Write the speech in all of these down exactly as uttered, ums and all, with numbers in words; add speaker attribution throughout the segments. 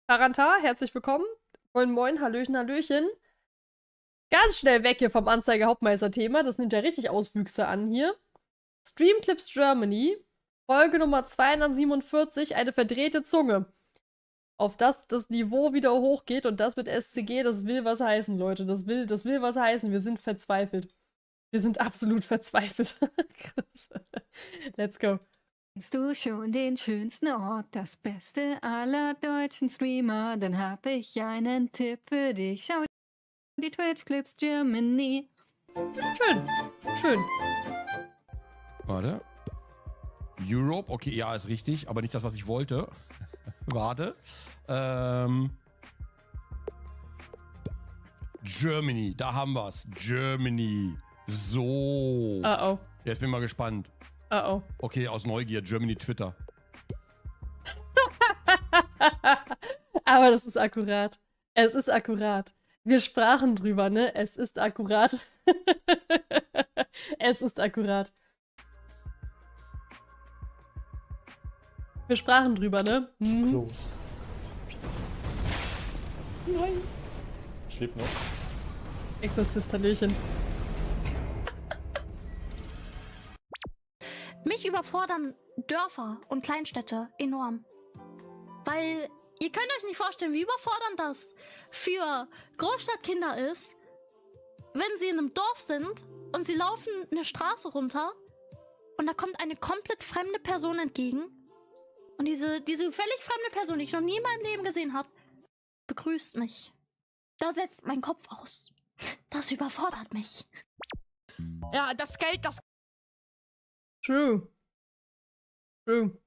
Speaker 1: Taranta, herzlich willkommen. Moin Moin, Hallöchen, Hallöchen. Ganz schnell weg hier vom Anzeige-Hauptmeister-Thema. Das nimmt ja richtig Auswüchse an hier. Streamclips Germany, Folge Nummer zweihundertsiebenundvierzig, eine verdrehte Zunge. Auf das das Niveau wieder hochgeht und das mit S C G, das will was heißen, Leute. Das will, das will was heißen. Wir sind verzweifelt. Wir sind absolut verzweifelt. Let's go.
Speaker 2: Kennst du schon den schönsten Ort, das Beste aller deutschen Streamer? Dann hab ich einen Tipp für dich. Schau die Twitch-Clips Germany.
Speaker 1: Schön, schön.
Speaker 3: Warte. Europe, okay, ja, ist richtig, aber nicht das, was ich wollte. Warte. Ähm. Germany, da haben wir's. Germany. So.
Speaker 1: Oh oh.
Speaker 3: Jetzt bin ich mal gespannt.
Speaker 1: Oh oh.
Speaker 3: Okay, aus Neugier, Germany Twitter.
Speaker 1: Aber das ist akkurat. Es ist akkurat. Wir sprachen drüber, ne? Es ist akkurat. Es ist akkurat. Wir sprachen drüber, ne? Hm.
Speaker 4: Los. Nein. Ich lebe noch.
Speaker 1: Exorzist, Hallöchen.
Speaker 5: Mich überfordern Dörfer und Kleinstädte enorm. Weil ihr könnt euch nicht vorstellen, wie überfordernd das für Großstadtkinder ist, wenn sie in einem Dorf sind und sie laufen eine Straße runter und da kommt eine komplett fremde Person entgegen und diese, diese völlig fremde Person, die ich noch nie in meinem Leben gesehen habe, begrüßt mich. Da setzt mein Kopf aus. Das überfordert mich.
Speaker 6: Ja, das Geld, das...
Speaker 1: True. True.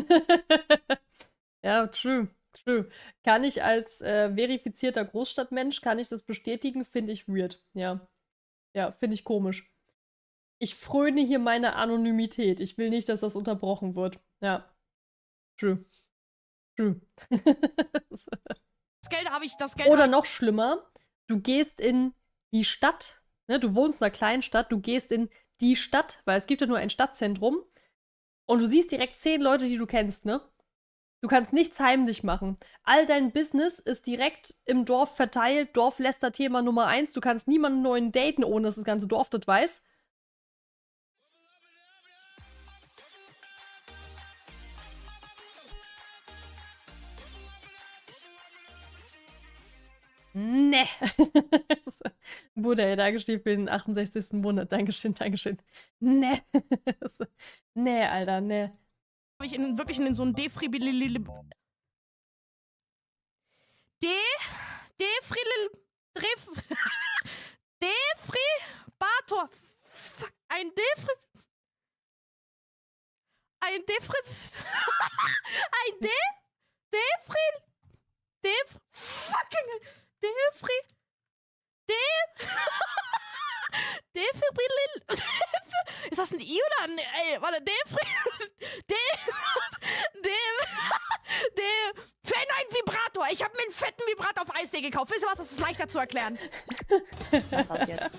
Speaker 1: Ja, true. True. Kann ich als äh, verifizierter Großstadtmensch, kann ich das bestätigen? Finde ich weird. Ja. Ja, finde ich komisch. Ich fröne hier meine Anonymität. Ich will nicht, dass das unterbrochen wird. Ja. True. True.
Speaker 6: Das Geld habe ich, das Geld...
Speaker 1: Oder noch schlimmer, du gehst in die Stadt, ne? Du wohnst in einer kleinen Stadt, du gehst in die Stadt, weil es gibt ja nur ein Stadtzentrum und du siehst direkt zehn Leute, die du kennst, ne? Du kannst nichts heimlich machen. All dein Business ist direkt im Dorf verteilt. Dorfläster-Thema Nummer eins. Du kannst niemanden neuen daten, ohne dass das ganze Dorf das weiß. Ne. Bruder, ja, Dankeschön für den achtundsechzigsten Monat. Dankeschön, Dankeschön. Ne. Ne, Alter, ne.
Speaker 6: Habe ich in, wirklich in so ein Defibrillator... De... Defibrillator... Defibrillator... Fuck. Ein Defri... Ein Defri... Ein De... Defri... Def... Fucking... Defri... De... Defibrillator... Ist das ein I oder ein... Ey, warte, Defri... De... De... De... Für einen Vibrator. Ich habe mir einen fetten Vibrator auf Eisdee gekauft. Wisst ihr was? Das ist leichter zu erklären.
Speaker 2: Was hat jetzt?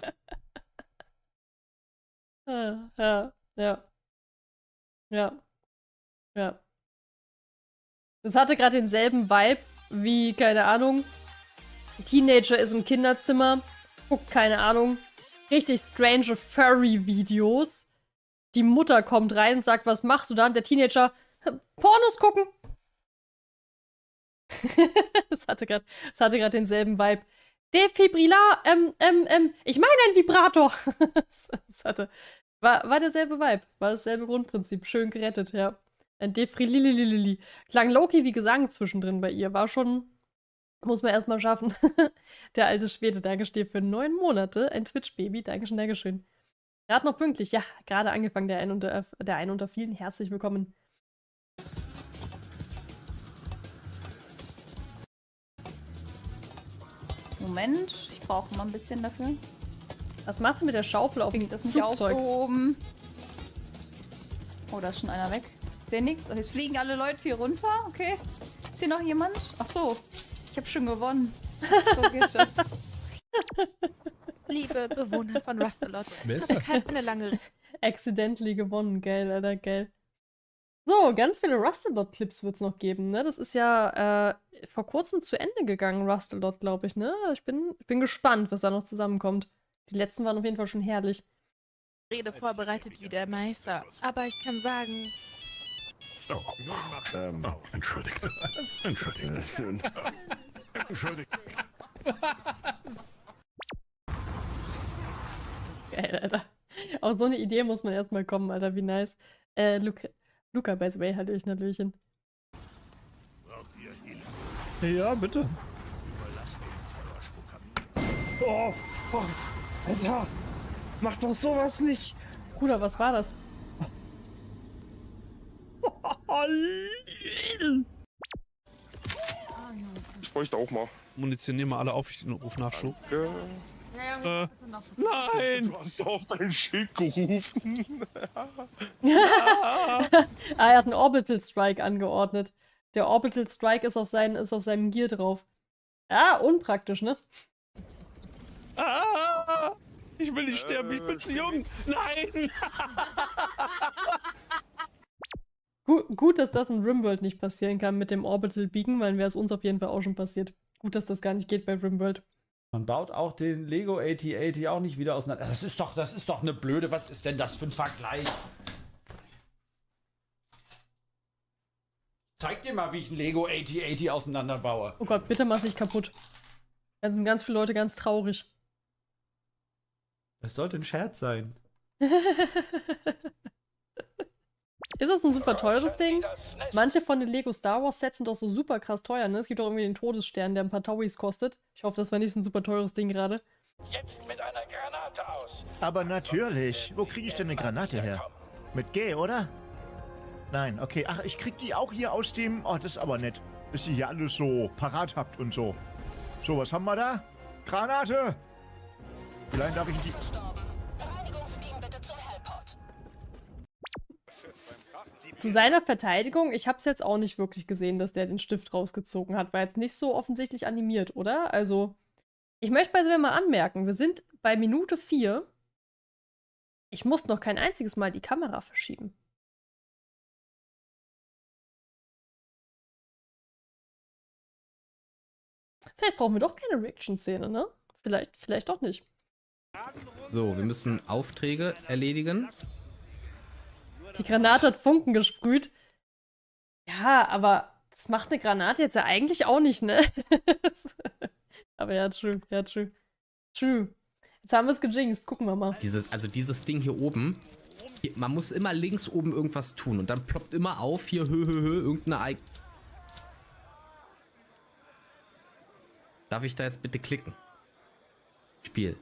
Speaker 1: Ja, ja, ja. Ja. Ja. Das hatte gerade denselben Vibe wie, keine Ahnung, Teenager ist im Kinderzimmer, guckt, keine Ahnung, richtig strange Furry-Videos. Die Mutter kommt rein und sagt, was machst du da? Und der Teenager, Pornos gucken. Das hatte gerade das hatte gerade denselben Vibe. Defibrillar, ähm, ähm, ähm, ich meine ein Vibrator. das, das hatte, war, war derselbe Vibe, war dasselbe Grundprinzip. Schön gerettet, ja. Ein Defrililililili. Klang Loki wie Gesang zwischendrin bei ihr. War schon, muss man erstmal schaffen. Der alte Schwede, Dankeschön für neun Monate. Ein Twitch-Baby, Dankeschön, Dankeschön. Gerade noch pünktlich, ja, gerade angefangen, der ein unter, der ein unter vielen. Herzlich willkommen.
Speaker 2: Moment, ich brauche mal ein bisschen dafür.
Speaker 1: Was macht sie mit der Schaufel auf dem
Speaker 2: Klingt das nicht
Speaker 1: Flugzeug?
Speaker 2: aufgehoben? Oh, da ist schon einer weg. Ich sehe nichts. Und jetzt fliegen alle Leute hier runter. Okay. Ist hier noch jemand? Ach so. Ich habe schon gewonnen. So geht das.
Speaker 7: Liebe Bewohner von Rustalot.
Speaker 3: Wer ist das?
Speaker 7: Keine lange
Speaker 1: Accidentally gewonnen, geil, Alter, geil. So, ganz viele Rustalot-Clips wird es noch geben, ne? Das ist ja äh, vor kurzem zu Ende gegangen, Rustalot, glaube ich, ne? Ich bin, ich bin gespannt, was da noch zusammenkommt. Die letzten waren auf jeden Fall schon herrlich.
Speaker 6: Rede vorbereitet wie der Meister. Aber ich kann sagen,
Speaker 7: Ähm,
Speaker 8: Oh, entschuldigt. Entschuldigt. Entschuldigt.
Speaker 1: Geil, Alter. Auf so eine Idee muss man erstmal kommen, Alter, wie nice. Äh, Luca, Luca by the way, hatte ich natürlich hin.
Speaker 4: Ja, bitte. Oh, fuck. Alter, mach doch sowas nicht.
Speaker 1: Bruder, was war das?
Speaker 7: ich bräuchte auch mal.
Speaker 8: Munitionieren wir alle auf, ich rufe Nachschub.
Speaker 7: Ja.
Speaker 8: Äh, nein!
Speaker 7: Du hast auf dein Schild gerufen.
Speaker 1: Ah, er hat einen Orbital Strike angeordnet. Der Orbital Strike ist auf, seinen, ist auf seinem Gear drauf. Ah, unpraktisch, ne?
Speaker 8: Ah, ich will nicht sterben, ich bin zu jung. Nein!
Speaker 1: Gut, gut, dass das in Rimworld nicht passieren kann mit dem Orbital Beacon, weil wäre es uns auf jeden Fall auch schon passiert. Gut, dass das gar nicht geht bei Rimworld.
Speaker 9: Man baut auch den Lego achtzig achtzig auch nicht wieder auseinander. Das ist doch, das ist doch eine blöde. Was ist denn das für ein Vergleich? Zeig dir mal, wie ich ein Lego achtzig achtzig auseinanderbaue.
Speaker 1: Oh Gott, bitte mach nicht kaputt. Da sind ganz viele Leute ganz traurig.
Speaker 9: Das sollte ein Scherz sein.
Speaker 1: Ist das ein super teures Ding? Manche von den Lego Star Wars Sets sind auch so super krass teuer, ne? Es gibt auch irgendwie den Todesstern, der ein paar Tauis kostet. Ich hoffe, das war nicht so ein super teures Ding gerade.
Speaker 10: Jetzt mit einer Granate aus.
Speaker 11: Aber natürlich. Wo kriege ich denn eine Granate her? Mit G, oder? Nein, okay. Ach, ich krieg die auch hier aus dem... Oh, das ist aber nett. Dass ihr hier alles so parat habt und so. So, was haben wir da? Granate! Vielleicht darf ich die...
Speaker 1: Zu seiner Verteidigung, ich habe es jetzt auch nicht wirklich gesehen, dass der den Stift rausgezogen hat. War jetzt nicht so offensichtlich animiert, oder? Also, ich möchte bei so mal anmerken, wir sind bei Minute vier. Ich muss noch kein einziges Mal die Kamera verschieben. Vielleicht brauchen wir doch keine Reaction-Szene, ne? Vielleicht, vielleicht doch nicht.
Speaker 12: So, wir müssen Aufträge erledigen.
Speaker 1: Die Granate hat Funken gesprüht. Ja, aber das macht eine Granate jetzt ja eigentlich auch nicht, ne? Aber ja, true, ja, true. True. Jetzt haben wir es gejinxt, gucken wir mal.
Speaker 12: Dieses, also dieses Ding hier oben, hier, man muss immer links oben irgendwas tun und dann ploppt immer auf, hier, hö, hö, hö, irgendeine Eig... Darf ich da jetzt bitte klicken? Spiel.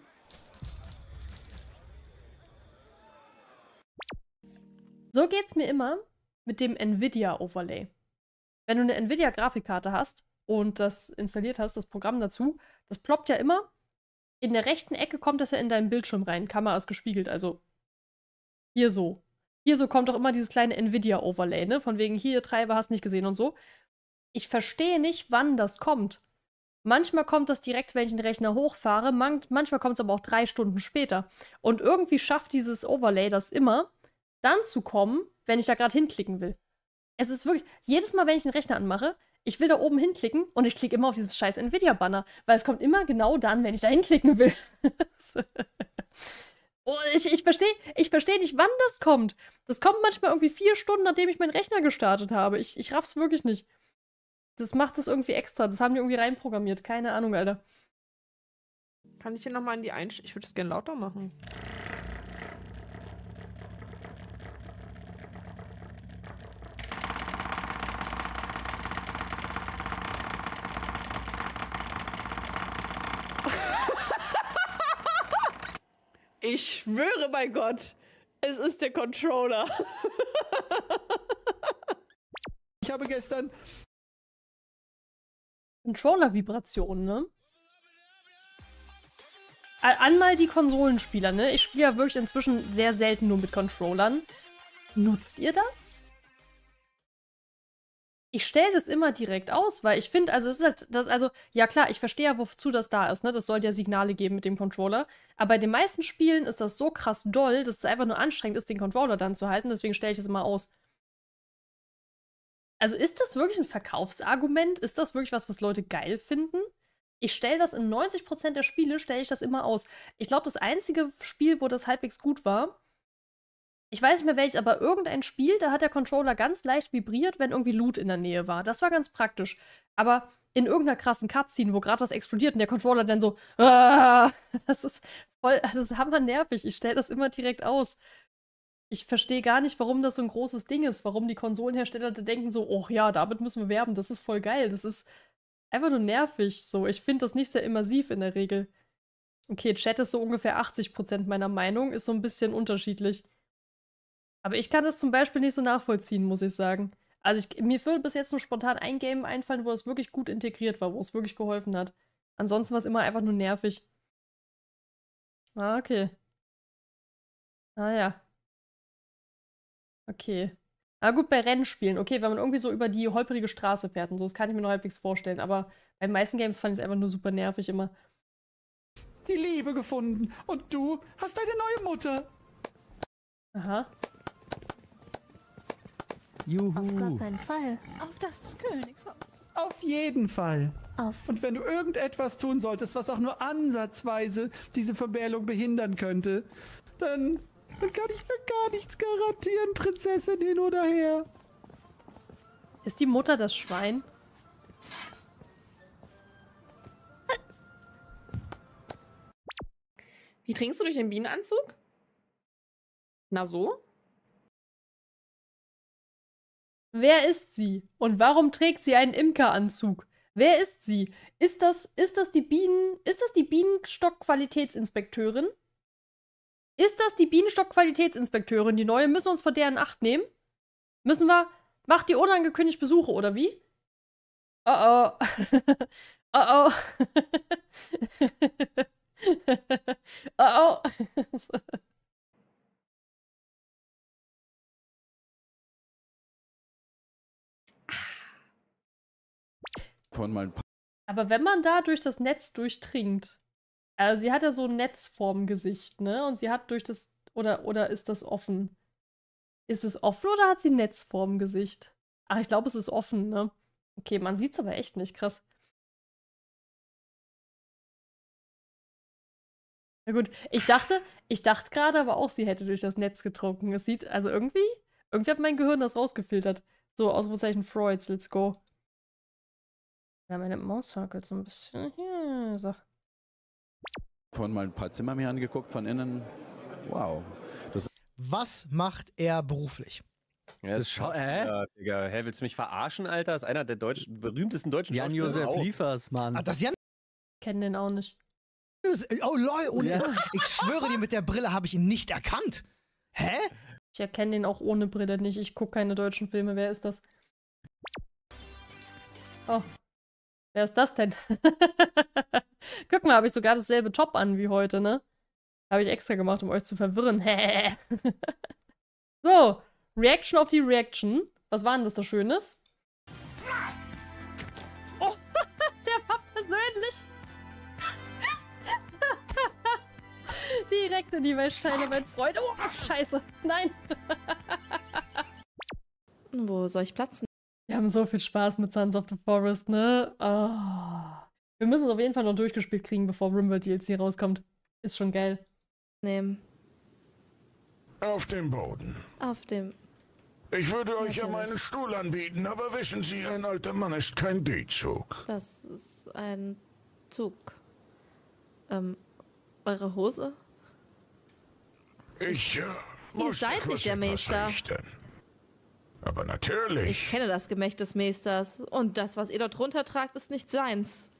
Speaker 1: So geht's mir immer mit dem Nvidia-Overlay. Wenn du eine Nvidia-Grafikkarte hast und das installiert hast, das Programm dazu, das ploppt ja immer, in der rechten Ecke kommt das ja in deinen Bildschirm rein. Kamera ist gespiegelt, also hier so. Hier so kommt auch immer dieses kleine Nvidia-Overlay, ne? Von wegen, hier, Treiber hast nicht gesehen und so. Ich verstehe nicht, wann das kommt. Manchmal kommt das direkt, wenn ich den Rechner hochfahre, man manchmal kommt es aber auch drei Stunden später. Und irgendwie schafft dieses Overlay das immer, dann zu kommen, wenn ich da gerade hinklicken will. Es ist wirklich, jedes Mal, wenn ich den Rechner anmache, ich will da oben hinklicken und ich klicke immer auf dieses scheiß Nvidia-Banner, weil es kommt immer genau dann, wenn ich da hinklicken will. Oh, ich ich verstehe ich versteh nicht, wann das kommt. Das kommt manchmal irgendwie vier Stunden, nachdem ich meinen Rechner gestartet habe. Ich, ich raff's wirklich nicht. Das macht das irgendwie extra. Das haben die irgendwie reinprogrammiert. Keine Ahnung, Alter.
Speaker 6: Kann ich hier nochmal in die Einstellung? Ich würde es gerne lauter machen. Ich schwöre bei Gott, es ist der Controller.
Speaker 11: Ich habe gestern...
Speaker 1: Controller-Vibration, ne? An mal die Konsolenspieler, ne? Ich spiele ja wirklich inzwischen sehr selten nur mit Controllern. Nutzt ihr das? Ich stelle das immer direkt aus, weil ich finde, also es ist halt, das, also, ja klar, ich verstehe ja, wozu das da ist, ne? Das soll ja Signale geben mit dem Controller. Aber bei den meisten Spielen ist das so krass doll, dass es einfach nur anstrengend ist, den Controller dann zu halten, deswegen stelle ich das immer aus. Also ist das wirklich ein Verkaufsargument? Ist das wirklich was, was Leute geil finden? Ich stelle das in neunzig Prozent der Spiele, stelle ich das immer aus. Ich glaube, das einzige Spiel, wo das halbwegs gut war, ich weiß nicht mehr welches, aber irgendein Spiel, da hat der Controller ganz leicht vibriert, wenn irgendwie Loot in der Nähe war. Das war ganz praktisch. Aber in irgendeiner krassen Cutscene, wo gerade was explodiert und der Controller dann so, Aah! Das ist voll, das ist hammernervig. Ich stelle das immer direkt aus. Ich verstehe gar nicht, warum das so ein großes Ding ist, warum die Konsolenhersteller da denken so, oh ja, damit müssen wir werben, das ist voll geil, das ist einfach nur nervig, so. Ich finde das nicht sehr immersiv in der Regel. Okay, Chat ist so ungefähr achtzig Prozent meiner Meinung, ist so ein bisschen unterschiedlich. Aber ich kann das zum Beispiel nicht so nachvollziehen, muss ich sagen. Also ich, mir würde bis jetzt nur spontan ein Game einfallen, wo es wirklich gut integriert war, wo es wirklich geholfen hat. Ansonsten war es immer einfach nur nervig. Ah, okay. Ah ja. Okay. Aber gut, bei Rennspielen, okay, wenn man irgendwie so über die holprige Straße fährt und so, das kann ich mir noch halbwegs vorstellen. Aber bei den meisten Games fand ich es einfach nur super nervig immer.
Speaker 9: Die Liebe gefunden und du hast eine neue Mutter.
Speaker 1: Aha.
Speaker 9: Juhu.
Speaker 6: Auf gar keinen Fall. Auf das Königshaus.
Speaker 9: Auf jeden Fall.
Speaker 6: Auf.
Speaker 9: Und wenn du irgendetwas tun solltest, was auch nur ansatzweise diese Vermählung behindern könnte, dann, dann kann ich mir gar nichts garantieren, Prinzessin hin oder her.
Speaker 1: Ist die Mutter das Schwein?
Speaker 13: Wie trinkst du durch den Bienenanzug? Na so?
Speaker 1: Wer ist sie? Und warum trägt sie einen Imkeranzug? Wer ist sie? Ist das, ist das die Bienen, ist das die Bienenstock-Qualitätsinspekteurin? Ist das die Bienenstock-Qualitätsinspekteurin, die neue? Müssen wir uns vor der in Acht nehmen? Müssen wir, macht die unangekündigt Besuche, oder wie? Oh oh. Oh oh. Oh oh.
Speaker 14: Von meinen pa
Speaker 1: Aber wenn man da durch das Netz durchdringt, also sie hat ja so ein Netz vorm Gesicht, ne? Und sie hat durch das, oder, oder ist das offen? Ist es offen oder hat sie ein Netz vorm Gesicht? Ach, ich glaube, es ist offen, ne? Okay, man sieht's aber echt nicht, krass. Na gut, ich dachte, ich dachte gerade aber auch, sie hätte durch das Netz getrunken. Es sieht, also irgendwie, irgendwie hat mein Gehirn das rausgefiltert. So, Ausrufezeichen Freuds, let's go. Ja, meine Maus hakelt so ein bisschen. Hier, so.
Speaker 14: Vorhin mal ein paar Zimmer mir angeguckt von innen. Wow. Das
Speaker 15: Was macht er beruflich?
Speaker 16: Ja, das ist schon, äh? Ja, Digga. Hä, willst du mich verarschen, Alter? Das ist einer der deutsch, berühmtesten deutschen
Speaker 17: Jan-Josef
Speaker 16: Schauspieler.
Speaker 17: Liefers, Mann.
Speaker 15: Ah, das ist Jan.
Speaker 1: Kennen den auch nicht.
Speaker 15: Oh lol, ohne,
Speaker 17: Ja.
Speaker 15: ich schwöre dir, mit der Brille habe ich ihn nicht erkannt. Hä?
Speaker 1: Ich erkenne den auch ohne Brille nicht. Ich gucke keine deutschen Filme. Wer ist das? Oh. Wer ist das denn? Guck mal, habe ich sogar dasselbe Top an wie heute, ne? Habe ich extra gemacht, um euch zu verwirren. So, Reaction auf die Reaction. Was war denn das da Schönes? Oh, der war persönlich. Direkt in die Wäschteile, mein Freund. Oh, scheiße. Nein.
Speaker 13: Wo soll ich platzen?
Speaker 1: Wir haben so viel Spaß mit Sons of the Forest, ne? Oh. Wir müssen es auf jeden Fall noch durchgespielt kriegen, bevor Rimworld D L C rauskommt. Ist schon geil.
Speaker 13: Nehmen.
Speaker 18: Auf dem Boden.
Speaker 13: Auf dem...
Speaker 18: Ich würde euch ja
Speaker 13: Natürlich.
Speaker 18: meinen Stuhl anbieten, aber wissen Sie, ein alter Mann ist kein D-Zug.
Speaker 13: Das ist ein Zug. Ähm, eure Hose?
Speaker 18: Ich äh,
Speaker 13: Ihr
Speaker 18: muss
Speaker 13: seid nicht der Meister.
Speaker 18: richten. Aber natürlich.
Speaker 13: Ich kenne das Gemächt des Meisters. Und das, was ihr dort runter tragt, ist nicht seins.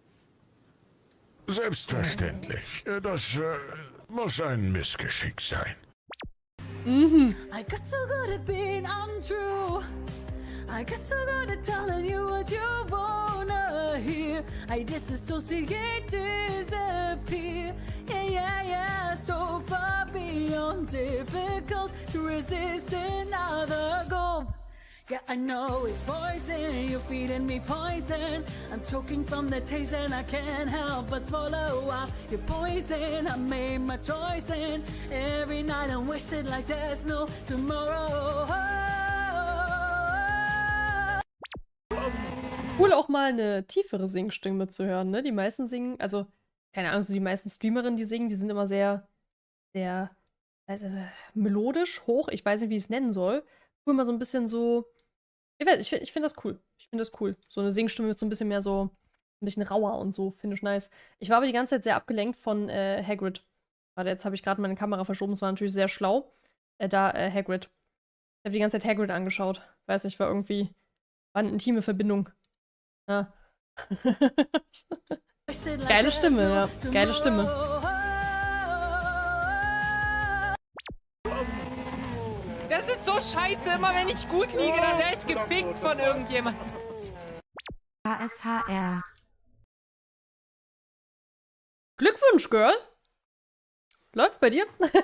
Speaker 18: Selbstverständlich. Äh, Das äh, muss ein Missgeschick sein.
Speaker 1: Mhm.
Speaker 19: I got so good at being untrue. I got so good at telling you what you wanna hear. I disassociate, disappear. Yeah, yeah, yeah. So far beyond difficult to resist another goal. Yeah, I know it's poison, you're feeding me poison. I'm choking from the taste and I can't help but swallow up your poison. I made my choice and every night I'm wishing like there's no tomorrow.
Speaker 1: Cool auch mal eine tiefere Singstimme zu hören, ne? Die meisten singen, also, keine Ahnung, so die meisten Streamerinnen, die singen, die sind immer sehr, sehr, also, melodisch, hoch, ich weiß nicht, wie ich es nennen soll. Cool, mal so ein bisschen so, ich weiß, ich finde ich find das cool. Ich finde das cool. So eine Singstimme mit so ein bisschen mehr so, ein bisschen rauer und so, finde ich nice. Ich war aber die ganze Zeit sehr abgelenkt von äh, Hagrid. Warte, jetzt habe ich gerade meine Kamera verschoben, es war natürlich sehr schlau. Äh, da, äh, Hagrid. Ich habe die ganze Zeit Hagrid angeschaut. Weiß nicht, war irgendwie, war eine intime Verbindung. Ja. Geile Stimme, ja. Geile Stimme.
Speaker 17: Das ist so scheiße. Immer wenn ich gut liege, dann werde ich gefickt von irgendjemandem.
Speaker 20: H S H R.
Speaker 1: Glückwunsch, Girl. Läuft bei dir?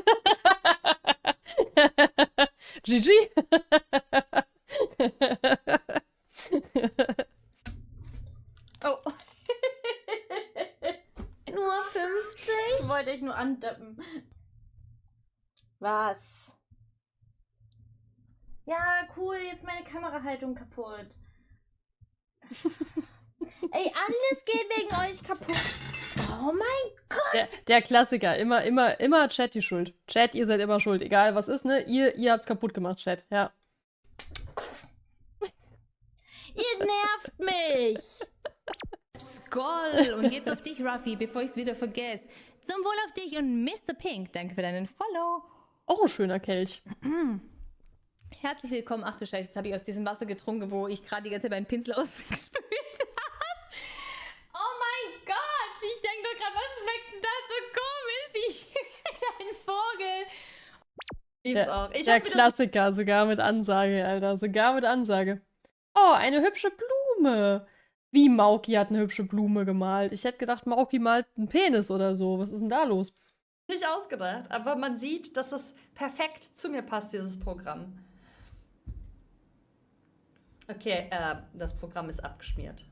Speaker 1: G G.
Speaker 2: Oh.
Speaker 13: Nur fünfzig? Ich wollte ich nur andeppen. Was? Ja, cool, jetzt meine Kamerahaltung kaputt. Ey, alles geht wegen euch kaputt. Oh mein Gott!
Speaker 1: Der, der Klassiker. Immer, immer, immer Chat die Schuld. Chat, ihr seid immer schuld. Egal was ist, ne? Ihr, ihr habt's kaputt gemacht, Chat. Ja.
Speaker 13: Ihr nervt mich!
Speaker 21: Skoll! Und jetzt auf dich, Ruffy, bevor ich es wieder vergesse. Zum Wohl auf dich und Mister Pink. Danke für deinen Follow.
Speaker 1: Auch ein schöner Kelch.
Speaker 21: Herzlich willkommen. Ach du Scheiße, jetzt habe ich aus diesem Wasser getrunken, wo ich gerade die ganze Zeit meinen Pinsel ausgespült habe. Oh mein Gott! Ich denke doch gerade, was schmeckt denn da so komisch? Ich krieg einen Vogel.
Speaker 2: Lieb's
Speaker 1: Der,
Speaker 2: auch. Ich
Speaker 1: der
Speaker 2: hab mir das-
Speaker 1: Klassiker, sogar mit Ansage, Alter. Sogar mit Ansage. Oh, eine hübsche Blume. Wie Mauki hat eine hübsche Blume gemalt. Ich hätte gedacht, Mauki malt einen Penis oder so. Was ist denn da los?
Speaker 2: Nicht ausgedacht, aber man sieht, dass es perfekt zu mir passt, dieses Programm. Okay, äh, das Programm ist abgeschmiert.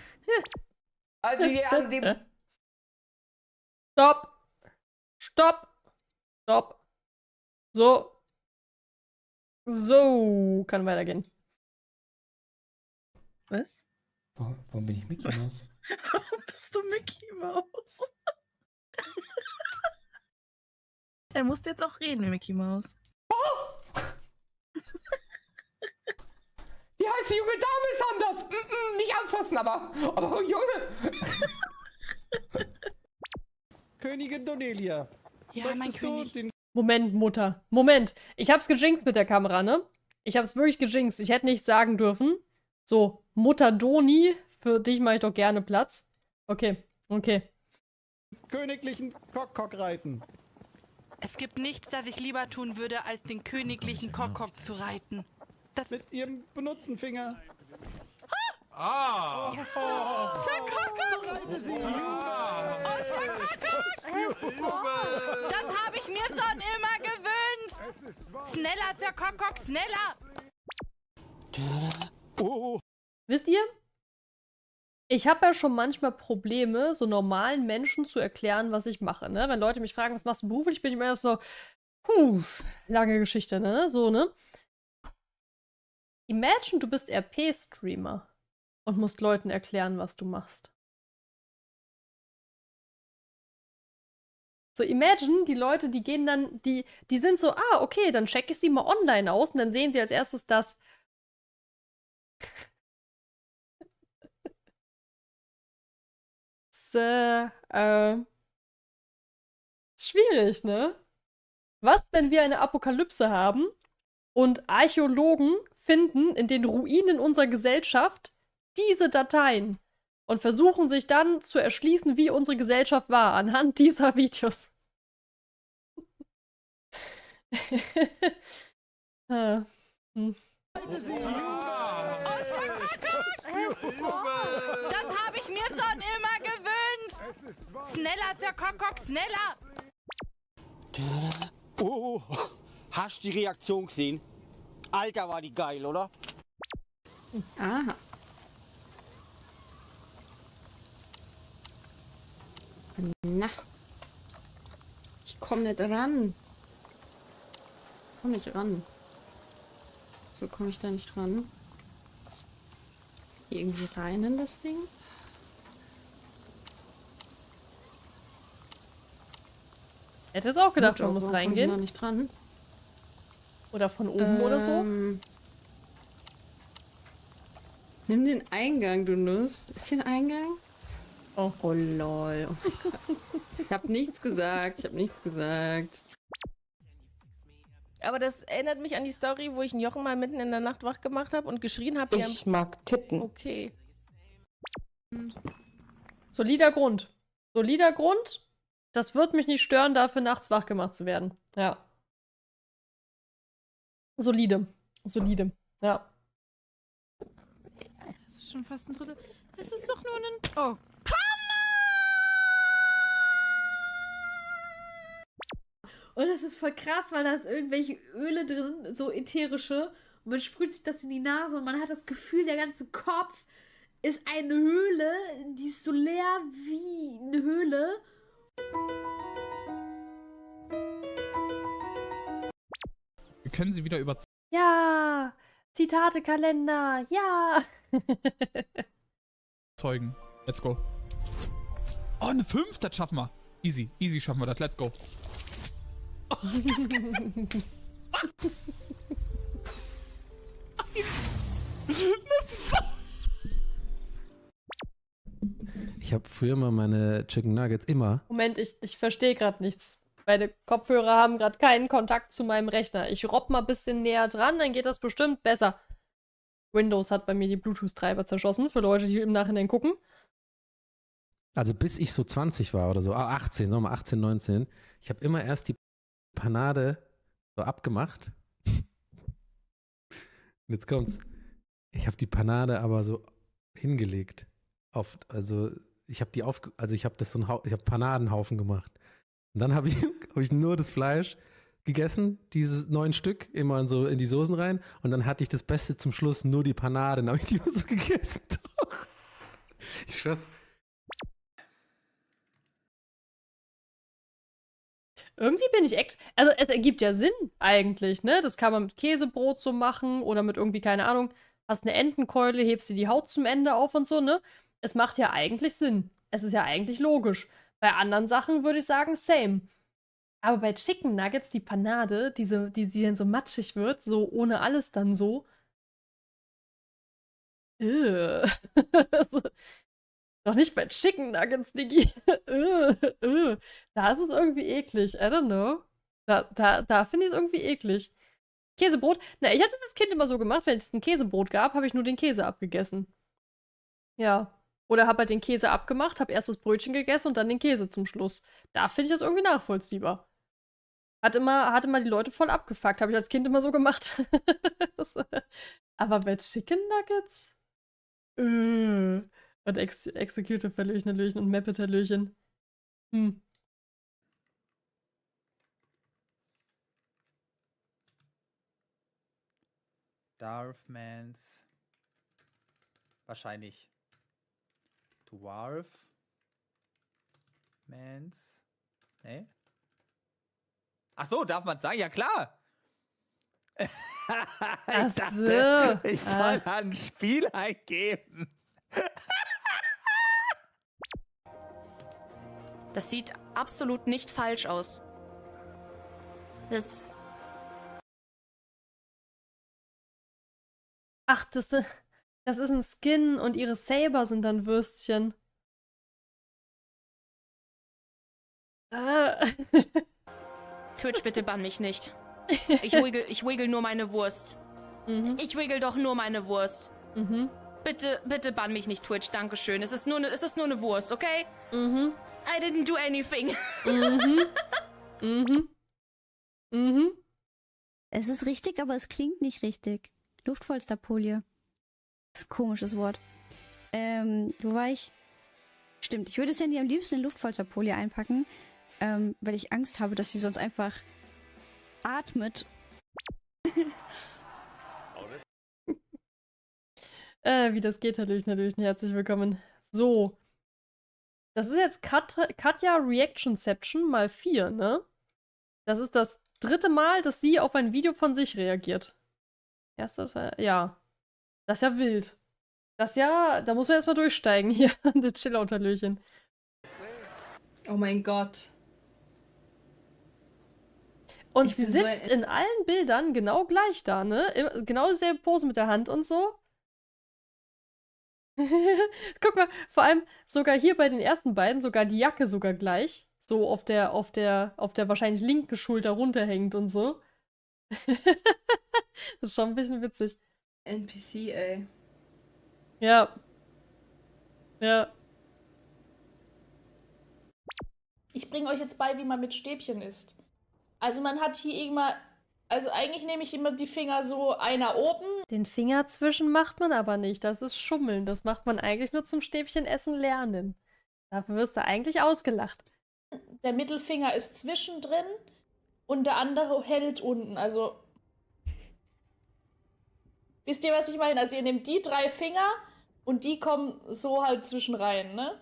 Speaker 1: Stopp! Stopp! Stopp! So. So, kann weitergehen.
Speaker 22: Was?
Speaker 12: Warum, warum bin ich Mickey Mouse?
Speaker 22: Warum bist du Mickey Mouse? Er musste jetzt auch reden wie Mickey Mouse.
Speaker 12: Die heiße junge Dame ist anders. Mm -mm, nicht anfassen, aber. Aber Junge.
Speaker 9: Königin Donelia.
Speaker 22: Ja, mein König.
Speaker 9: Den
Speaker 1: Moment, Mutter. Moment. Ich hab's gejinxt mit der Kamera, ne? Ich hab's wirklich gejinxt. Ich hätte nichts sagen dürfen. So, Mutter Doni, für dich mache ich doch gerne Platz. Okay, okay.
Speaker 9: königlichen Cock-Cock reiten.
Speaker 22: Es gibt nichts, das ich lieber tun würde, als den königlichen Cock-Cock zu reiten. Das
Speaker 9: Mit ihrem benutzten Finger.
Speaker 22: Ah!
Speaker 9: Oh,
Speaker 22: Verkockert!
Speaker 9: reite sie.
Speaker 22: Und verkockert! Das habe ich mir schon immer gewünscht! Schneller, Verkockert, schneller!
Speaker 9: Oh.
Speaker 1: Wisst ihr? Ich habe ja schon manchmal Probleme, so normalen Menschen zu erklären, was ich mache, ne? Wenn Leute mich fragen, was machst du beruflich, bin ich immer so, puh, lange Geschichte, ne? So, ne? Imagine, du bist R P-Streamer und musst Leuten erklären, was du machst. So, imagine, die Leute, die gehen dann, die, die sind so, ah, okay, dann check ich sie mal online aus und dann sehen sie als erstes das. Äh, äh, schwierig, ne? Was, wenn wir eine Apokalypse haben und Archäologen finden in den Ruinen unserer Gesellschaft diese Dateien und versuchen sich dann zu erschließen, wie unsere Gesellschaft war, anhand dieser Videos. ah. hm.
Speaker 22: Das habe ich mir schon immer gewünscht! Schneller, Verkockert, schneller!
Speaker 23: Oh, hast du die Reaktion gesehen? Alter, war die geil, oder?
Speaker 21: Aha. Na. Ich komm nicht ran. Komm nicht ran. So komme ich da nicht ran.
Speaker 3: Hier irgendwie rein in das Ding?
Speaker 1: Ich hätte jetzt auch gedacht,
Speaker 3: Gut,
Speaker 1: man muss
Speaker 3: aber kommt
Speaker 1: reingehen.
Speaker 3: noch nicht dran.
Speaker 1: Oder von oben oder so.
Speaker 3: Ähm, Nimm den Eingang, du Nuss. Ist hier ein Eingang?
Speaker 1: Oh,
Speaker 3: oh lol. Oh mein Gott. Ich hab nichts gesagt. Ich hab nichts gesagt.
Speaker 4: Aber das erinnert mich an die Story, wo ich einen Jochen mal mitten in der Nacht wach gemacht habe und geschrien habe.
Speaker 5: Ich mag Titten.
Speaker 4: Okay.
Speaker 1: Solider Grund. Solider Grund. Das wird mich nicht stören, dafür nachts wach gemacht zu werden. Ja. Solide. Solide. Ja.
Speaker 6: Das ist schon fast ein Drittel. Es ist doch nur ein... Oh.
Speaker 21: Und das ist voll krass, weil da ist irgendwelche Öle drin, so ätherische. Und man sprüht sich das in die Nase und man hat das Gefühl, der ganze Kopf ist eine Höhle, die ist so leer wie eine Höhle.
Speaker 24: Wir können sie wieder überzeugen.
Speaker 1: Ja. Zitate-Kalender. Ja.
Speaker 24: Let's go. Oh, eine fünf, das schaffen wir. Easy, easy schaffen wir das. Let's go. Oh, was?
Speaker 12: Ich habe früher mal meine Chicken Nuggets immer.
Speaker 1: Moment, ich, ich verstehe gerade nichts. Meine Kopfhörer haben gerade keinen Kontakt zu meinem Rechner. Ich robb mal ein bisschen näher dran, dann geht das bestimmt besser. Windows hat bei mir die Bluetooth-Treiber zerschossen, für Leute, die im Nachhinein gucken.
Speaker 12: Also bis ich so zwanzig war oder so, ah, achtzehn, sagen wir mal achtzehn, neunzehn. Ich habe immer erst die Panade so abgemacht. Und jetzt kommt's. Ich habe die Panade aber so hingelegt. Auf, also ich habe die auf, also ich habe das so ein Hau ich habe Panadenhaufen gemacht. Und dann habe ich, hab ich nur das Fleisch gegessen, dieses neun Stück, immer in so in die Soßen rein. Und dann hatte ich das Beste zum Schluss, nur die Panade. Dann habe ich die immer so gegessen. Doch. Ich schwör's.
Speaker 1: Irgendwie bin ich echt. Also, es ergibt ja Sinn, eigentlich, ne? Das kann man mit Käsebrot so machen oder mit irgendwie, keine Ahnung, hast eine Entenkeule, hebst dir die Haut zum Ende auf und so, ne? Es macht ja eigentlich Sinn. Es ist ja eigentlich logisch. Bei anderen Sachen würde ich sagen, same. Aber bei Chicken Nuggets, die Panade, diese, die, die dann so matschig wird, so ohne alles dann so. Äh. Doch nicht bei Chicken Nuggets, Diggi. äh, äh. Da ist es irgendwie eklig. I don't know. Da, da, da finde ich es irgendwie eklig. Käsebrot? Na, ich hatte das Kind immer so gemacht, wenn es ein Käsebrot gab, habe ich nur den Käse abgegessen. Ja. Oder habe halt den Käse abgemacht, habe erst das Brötchen gegessen und dann den Käse zum Schluss. Da finde ich das irgendwie nachvollziehbar. Hat immer, hat immer die Leute voll abgefuckt. Habe ich als Kind immer so gemacht. Aber bei Chicken Nuggets? Äh. Und Ex Executive-Hallöchen, Hallöchen und Mappet-Hallöchen. Hm.
Speaker 25: Dwarfmans. Wahrscheinlich. Dwarf. Mans. Ne? Ach so, darf man sagen? Ja, klar. ich
Speaker 1: Ach
Speaker 25: dachte,
Speaker 1: so.
Speaker 25: ich soll
Speaker 1: Ah.
Speaker 25: ein Spiel eingeben.
Speaker 26: Das sieht absolut nicht falsch aus. Das.
Speaker 1: Ach, das, äh, das ist ein Skin und ihre Saber sind dann Würstchen. Ah.
Speaker 26: Twitch, bitte bann mich nicht. Ich wiggle, ich wiggle nur meine Wurst.
Speaker 1: Mhm.
Speaker 26: Ich wiggle doch nur meine Wurst.
Speaker 1: Mhm.
Speaker 26: Bitte, bitte bann mich nicht, Twitch. Dankeschön. Es ist nur eine, es ist nur eine Wurst, okay?
Speaker 1: Mhm.
Speaker 26: I didn't do anything.
Speaker 1: Mhm. Mhm. Mhm.
Speaker 27: Es ist richtig, aber es klingt nicht richtig. Luftpolsterfolie. Das ist ein komisches Wort. Ähm, wo war ich? Stimmt, ich würde Sandy am liebsten in Luftpolsterfolie einpacken, ähm, weil ich Angst habe, dass sie sonst einfach atmet.
Speaker 1: Äh, wie das geht, Hallöchen, Hallöchen, herzlich willkommen. So. Das ist jetzt Kat Katja Reactionception mal vier, ne? Das ist das dritte Mal, dass sie auf ein Video von sich reagiert. Erstes, ja. Das ist ja wild. Das ja, da muss man erstmal durchsteigen hier. Das Chillout-Hallöchen.
Speaker 5: Oh mein Gott.
Speaker 1: Und
Speaker 5: Ich
Speaker 1: sie
Speaker 5: bin so
Speaker 1: sitzt
Speaker 5: ein-
Speaker 1: in allen Bildern genau gleich da, ne? Im- Genau dieselbe Pose mit der Hand und so. Guck mal, vor allem sogar hier bei den ersten beiden, sogar die Jacke sogar gleich. So auf der, auf der, auf der wahrscheinlich linken Schulter runterhängt und so. Das ist schon ein bisschen witzig.
Speaker 5: N P C, ey.
Speaker 1: Ja. Ja.
Speaker 6: Ich bringe euch jetzt bei, wie man mit Stäbchen isst. Also man hat hier immer, also eigentlich nehme ich immer die Finger so einer oben.
Speaker 1: Den Finger zwischen macht man aber nicht. Das ist Schummeln. Das macht man eigentlich nur zum Stäbchenessen lernen. Dafür wirst du eigentlich ausgelacht.
Speaker 6: Der Mittelfinger ist zwischendrin und der andere hält unten. Also wisst ihr, was ich meine? Also ihr nehmt die drei Finger und die kommen so halt zwischen rein, ne?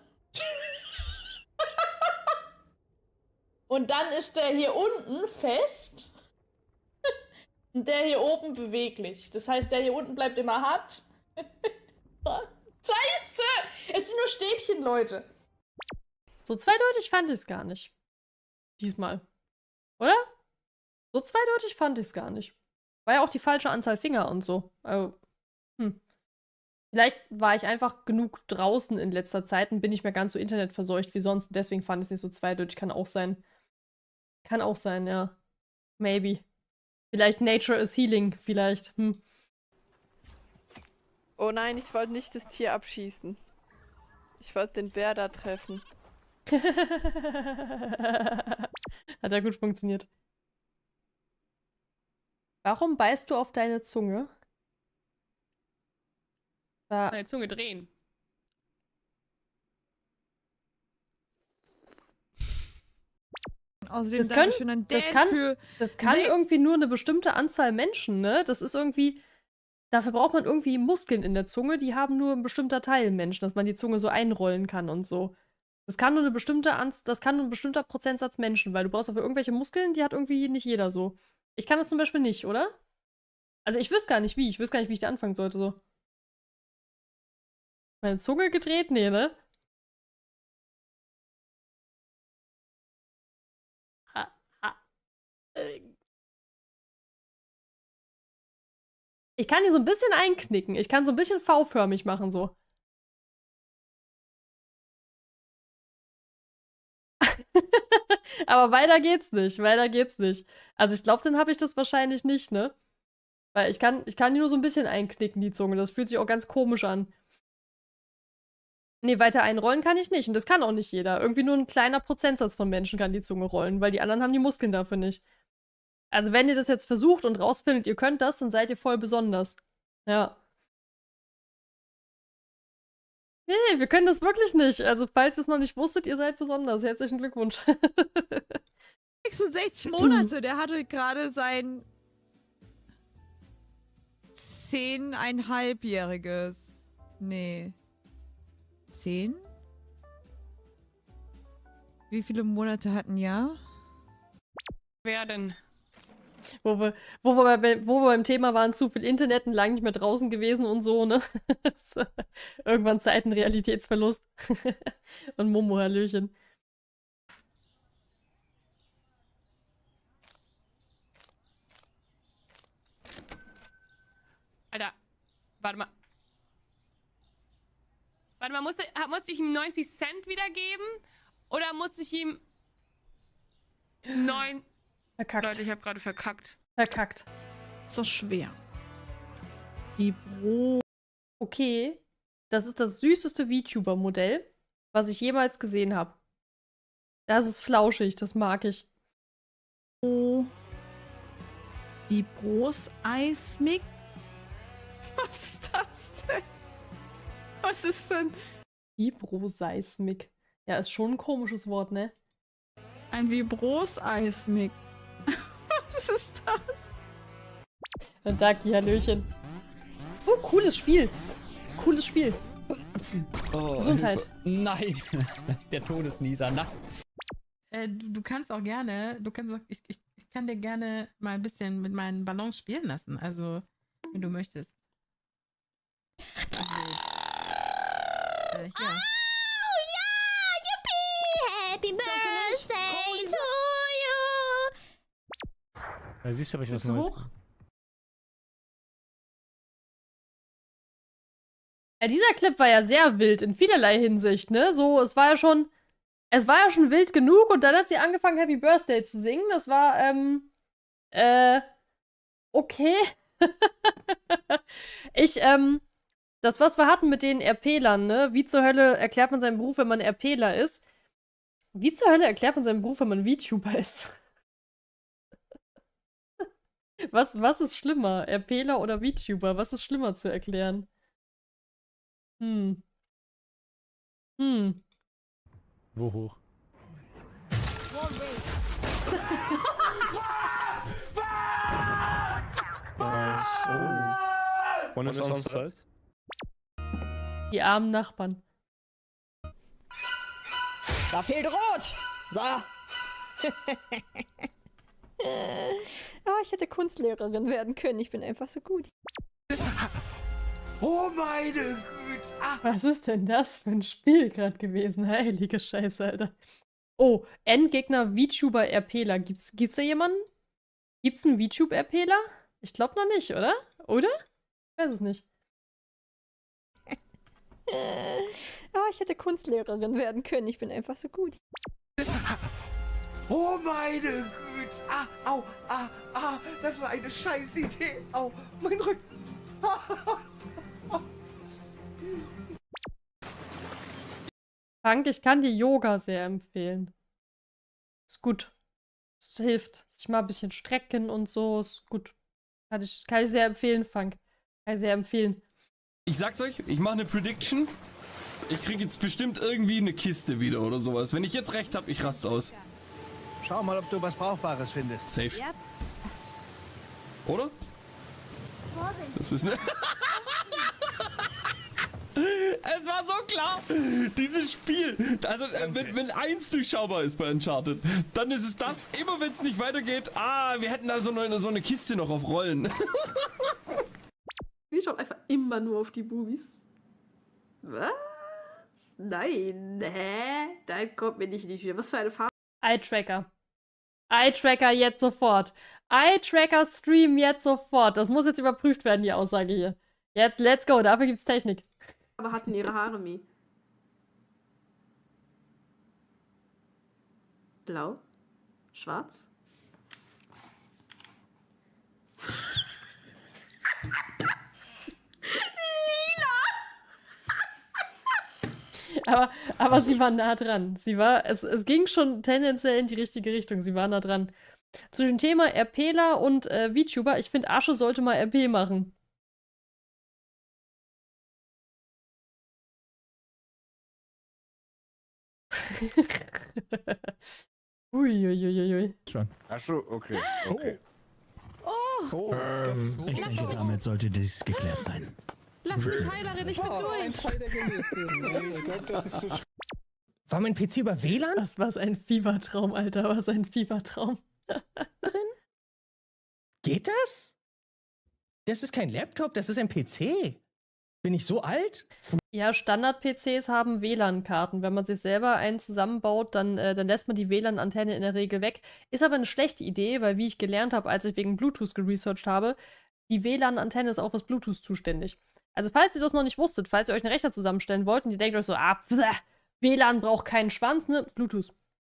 Speaker 6: Und dann ist der hier unten fest und der hier oben beweglich. Das heißt, der hier unten bleibt immer hart. Scheiße! Es sind nur Stäbchen, Leute.
Speaker 1: So zweideutig fand ich es gar nicht. Diesmal. Oder? So zweideutig fand ich es gar nicht. War ja auch die falsche Anzahl Finger und so. Also, hm. Vielleicht war ich einfach genug draußen in letzter Zeit und bin nicht mehr ganz so internetverseucht wie sonst. Deswegen fand ich es nicht so zweideutig. Kann auch sein. Kann auch sein, ja. Maybe. Vielleicht Nature is Healing. Vielleicht. Hm.
Speaker 7: Oh nein, ich wollte nicht das Tier abschießen. Ich wollte den Bär da treffen.
Speaker 1: Hat ja gut funktioniert. Warum beißt du auf deine Zunge? Da.
Speaker 4: Deine Zunge drehen.
Speaker 8: Außerdem
Speaker 1: Das,
Speaker 8: danke
Speaker 1: können,
Speaker 8: schön an
Speaker 1: das
Speaker 8: Dan
Speaker 1: kann,
Speaker 8: für
Speaker 1: das kann
Speaker 8: sehr-
Speaker 1: irgendwie nur eine bestimmte Anzahl Menschen, ne? Das ist irgendwie. Dafür braucht man irgendwie Muskeln in der Zunge, die haben nur ein bestimmter Teil Menschen, dass man die Zunge so einrollen kann und so. Das kann nur eine bestimmte Anz das kann nur ein bestimmter Prozentsatz Menschen, weil du brauchst dafür irgendwelche Muskeln, die hat irgendwie nicht jeder so. Ich kann das zum Beispiel nicht, oder? Also ich wüsste gar nicht wie. Ich wüsste gar nicht, wie ich da anfangen sollte, so. Meine Zunge gedreht? Nee, ne? Ha, ha. Äh. Ich kann die so ein bisschen einknicken. Ich kann so ein bisschen V-förmig machen, so. Aber weiter geht's nicht. Weiter geht's nicht. Also ich glaube, dann habe ich das wahrscheinlich nicht, ne? Weil ich kann, ich kann die nur so ein bisschen einknicken, die Zunge. Das fühlt sich auch ganz komisch an. Nee, weiter einrollen kann ich nicht. Und das kann auch nicht jeder. Irgendwie nur ein kleiner Prozentsatz von Menschen kann die Zunge rollen, weil die anderen haben die Muskeln dafür nicht. Also wenn ihr das jetzt versucht und rausfindet, ihr könnt das, dann seid ihr voll besonders. Ja. Nee, wir können das wirklich nicht. Also falls ihr es noch nicht wusstet, ihr seid besonders. Herzlichen Glückwunsch.
Speaker 8: sechsundsechzig Monate, der hatte gerade sein zehneinhalbjähriges. Nee. Zehn? Wie viele Monate hat ein Jahr?
Speaker 4: Werden.
Speaker 1: Wo wir, wo, wir bei, wo wir beim Thema waren, zu viel Internet und lang nicht mehr draußen gewesen und so, ne? Irgendwann Zeitenrealitätsverlust. Und Momo, Hallöchen.
Speaker 4: Alter, warte mal. Warte mal, musste, musste ich ihm neunzig Cent wiedergeben? Oder musste ich ihm neun...
Speaker 1: Verkackt.
Speaker 4: Leute, ich habe gerade verkackt.
Speaker 1: Verkackt.
Speaker 8: So schwer. Vibro.
Speaker 1: Okay. Das ist das süßeste VTuber-Modell, was ich jemals gesehen habe. Das ist flauschig, das mag ich.
Speaker 8: Oh. Vibros Eismix. Was ist das denn? Was ist denn?
Speaker 1: Vibroseismik. Ja, ist schon ein komisches Wort, ne?
Speaker 8: Ein Vibros Eismix. Was ist das?
Speaker 1: Und Daki, Hallöchen. Oh, cooles Spiel. Cooles Spiel.
Speaker 25: Oh,
Speaker 1: Gesundheit.
Speaker 25: Hilfe. Nein, der Todesnieser. Nein.
Speaker 8: Äh, du, du kannst auch gerne, du kannst auch, ich, ich, ich kann dir gerne mal ein bisschen mit meinen Ballons spielen lassen. Also, wenn du möchtest. Also, Äh, ja.
Speaker 27: Oh ja, yippie! Happy Birthday to you!
Speaker 10: Da siehst du, habe ich was
Speaker 1: Bist du
Speaker 10: Neues.
Speaker 1: hoch? Ja, dieser Clip war ja sehr wild in vielerlei Hinsicht, ne? So, es war ja schon, es war ja schon wild genug und dann hat sie angefangen, Happy Birthday zu singen. Das war, ähm, äh, okay. ich, ähm, das, was wir hatten mit den RPlern, ne? Wie zur Hölle erklärt man seinen Beruf, wenn man RPler ist? Wie zur Hölle erklärt man seinen Beruf, wenn man VTuber ist? was, was ist schlimmer? RPler oder VTuber? Was ist schlimmer zu erklären? Hm. Hm.
Speaker 10: Wo hoch?
Speaker 11: One is on site.
Speaker 1: Die armen Nachbarn.
Speaker 14: Da fehlt Rot! So.
Speaker 15: Ah, ich hätte Kunstlehrerin werden können. Ich bin einfach so gut.
Speaker 14: Oh meine Güte! Ah.
Speaker 1: Was ist denn das für ein Spiel gerade gewesen? Heilige Scheiße, Alter. Oh, Endgegner VTuber RPler. Gibt's, gibt's da jemanden? Gibt's einen VTube-RPler? Ich glaube noch nicht, oder? Oder? Ich weiß es nicht.
Speaker 15: Ah, ich hätte Kunstlehrerin werden können. Ich bin einfach so gut.
Speaker 14: Oh meine Güte! Ah, au, ah, ah, das war eine scheiß Idee. Au, mein Rücken.
Speaker 1: Frank, ich kann dir Yoga sehr empfehlen. Ist gut. Es hilft. Sich mal ein bisschen strecken und so. Ist gut. Kann ich, kann ich sehr empfehlen, Frank. Kann ich sehr empfehlen.
Speaker 11: Ich sag's euch, ich mache eine Prediction. Ich krieg jetzt bestimmt irgendwie eine Kiste wieder oder sowas. Wenn ich jetzt recht habe, ich raste aus.
Speaker 16: Schau mal, ob du was Brauchbares findest.
Speaker 11: Safe. Yep. Oder? Das ist ne. Es war so klar. Dieses Spiel. Also, okay. wenn, wenn eins durchschaubar ist bei Uncharted, dann ist es das. Immer wenn es nicht weitergeht. Ah, wir hätten da so eine, so eine Kiste noch auf Rollen.
Speaker 18: Wir schauen einfach immer nur auf die Bubis. Was? Nein. Hä? Nein, kommt mir nicht wieder. Was für eine Farbe?
Speaker 1: Eye-Tracker. Eye-Tracker jetzt sofort. Eye-Tracker Stream jetzt sofort. Das muss jetzt überprüft werden, die Aussage hier. Jetzt, let's go. Dafür gibt's Technik.
Speaker 18: Aber hatten ihre Haare, Mi? Blau? Schwarz?
Speaker 1: Aber, aber sie war nah dran. Sie war, es, es ging schon tendenziell in die richtige Richtung. Sie war nah dran. Zu dem Thema RPler und äh, VTuber, ich finde, Asche sollte mal R P machen. Uiuiuiui.
Speaker 10: Schon.
Speaker 19: Ach so, okay. okay.
Speaker 18: Oh!
Speaker 10: oh ähm, ich denke, damit sollte dies geklärt sein.
Speaker 6: Lass mich Heilerin, ich bin durch.
Speaker 28: War mein P C über W L A N?
Speaker 1: Das war ein Fiebertraum, Alter. Was ein Fiebertraum.
Speaker 28: Drin? Geht das? Das ist kein Laptop, das ist ein P C. Bin ich so alt?
Speaker 1: Ja, Standard-P Cs haben W L A N-Karten. Wenn man sich selber einen zusammenbaut, dann, äh, dann lässt man die W L A N-Antenne in der Regel weg. Ist aber eine schlechte Idee, weil wie ich gelernt habe, als ich wegen Bluetooth geresearched habe, die W L A N-Antenne ist auch fürs Bluetooth zuständig. Also falls ihr das noch nicht wusstet, falls ihr euch einen Rechner zusammenstellen wollt und ihr denkt euch so, ah, bleh, W L A N braucht keinen Schwanz, ne? Bluetooth.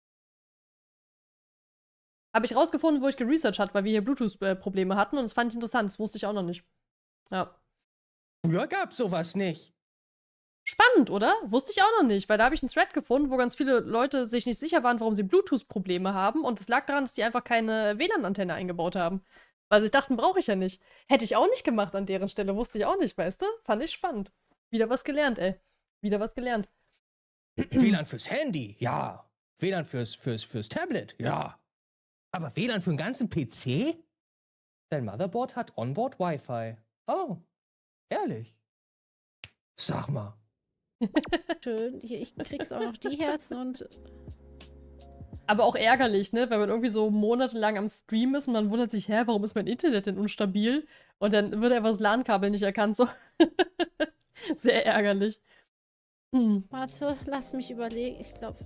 Speaker 1: Habe ich rausgefunden, wo ich geresearched habe, weil wir hier Bluetooth-Probleme hatten und das fand ich interessant, das wusste ich auch noch nicht. Ja.
Speaker 28: Früher gab's sowas nicht.
Speaker 1: Spannend, oder? Wusste ich auch noch nicht, weil da habe ich einen Thread gefunden, wo ganz viele Leute sich nicht sicher waren, warum sie Bluetooth-Probleme haben und es lag daran, dass die einfach keine W L A N-Antenne eingebaut haben. Weil sie dachten, brauche ich ja nicht. Hätte ich auch nicht gemacht an deren Stelle, wusste ich auch nicht, weißt du? Fand ich spannend. Wieder was gelernt, ey. Wieder was gelernt.
Speaker 28: W L A N fürs Handy, ja. W L A N fürs, fürs, fürs Tablet, ja. Aber W L A N für den ganzen P C? Dein Motherboard hat Onboard Wi-Fi. Oh, ehrlich? Sag mal.
Speaker 6: Schön. Hier, ich krieg's auch noch die Herzen und...
Speaker 1: Aber auch ärgerlich, ne? Wenn man irgendwie so monatelang am Stream ist und man wundert sich, hä, warum ist mein Internet denn unstabil? Und dann wird einfach das LAN-Kabel nicht erkannt, so. Sehr ärgerlich. Hm.
Speaker 6: Warte, lass mich überlegen. Ich glaube.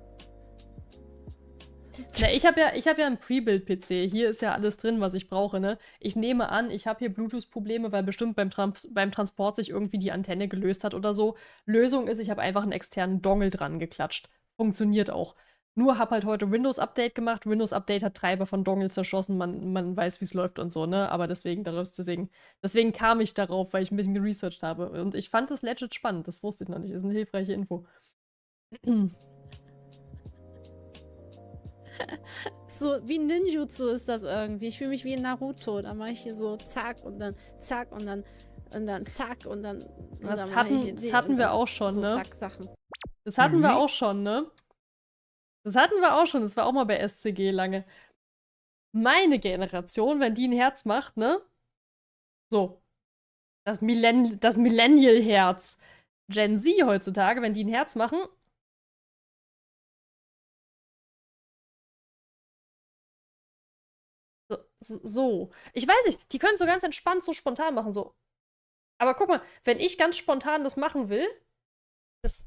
Speaker 1: Na, ich habe ja, ich hab ja einen Pre-Build-P C. Hier ist ja alles drin, was ich brauche, ne? Ich nehme an, ich habe hier Bluetooth-Probleme, weil bestimmt beim, Trans beim Transport sich irgendwie die Antenne gelöst hat oder so. Lösung ist, ich habe einfach einen externen Dongle dran geklatscht. Funktioniert auch. Nur habe halt heute Windows-Update gemacht. Windows-Update hat Treiber von Dongle zerschossen. Man, man weiß, wie es läuft und so, ne? Aber deswegen, deswegen, deswegen kam ich darauf, weil ich ein bisschen geresearched habe. Und ich fand das legit spannend. Das wusste ich noch nicht. Das ist eine hilfreiche Info.
Speaker 6: So wie Ninjutsu ist das irgendwie. Ich fühle mich wie in Naruto. Da mache ich hier so zack und dann zack und dann und dann zack und dann. Und
Speaker 1: Das
Speaker 6: dann
Speaker 1: hatten,
Speaker 6: mache ich
Speaker 1: das hatten wir auch schon,
Speaker 6: so
Speaker 1: ne?
Speaker 6: Zack Sachen.
Speaker 1: Das hatten wir
Speaker 6: Mhm.
Speaker 1: auch schon, ne? Das hatten wir auch schon. Das war auch mal bei S C G lange. Meine Generation, wenn die ein Herz macht, ne? So. Das, Millenn das Millennial-Herz. Gen Z heutzutage, wenn die ein Herz machen. So, so. Ich weiß nicht, die können es so ganz entspannt, so spontan machen, so. Aber guck mal, wenn ich ganz spontan das machen will, das.